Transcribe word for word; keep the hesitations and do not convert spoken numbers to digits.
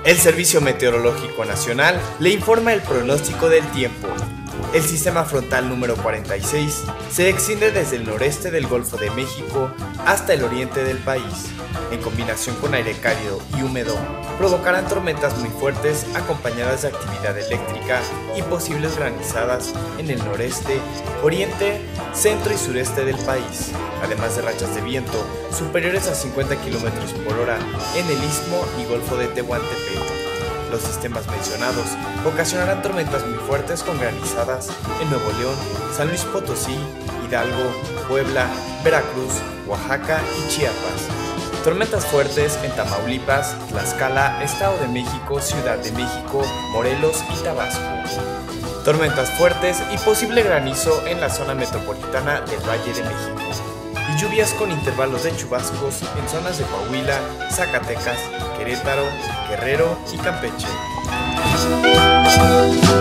El Servicio Meteorológico Nacional le informa el pronóstico del tiempo. El sistema frontal número cuarenta y seis se extiende desde el noreste del Golfo de México hasta el oriente del país. En combinación con aire cálido y húmedo, provocarán tormentas muy fuertes acompañadas de actividad eléctrica y posibles granizadas en el noreste, oriente, centro y sureste del país, además de rachas de viento superiores a cincuenta kilómetros por hora en el Istmo y Golfo de Tehuantepec. Los sistemas mencionados ocasionarán tormentas muy fuertes con granizadas en Nuevo León, San Luis Potosí, Hidalgo, Puebla, Veracruz, Oaxaca y Chiapas. Tormentas fuertes en Tamaulipas, Tlaxcala, Estado de México, Ciudad de México, Morelos y Tabasco. Tormentas fuertes y posible granizo en la zona metropolitana del Valle de México. Y lluvias con intervalos de chubascos en zonas de Coahuila, Zacatecas, Querétaro, Guerrero y Campeche.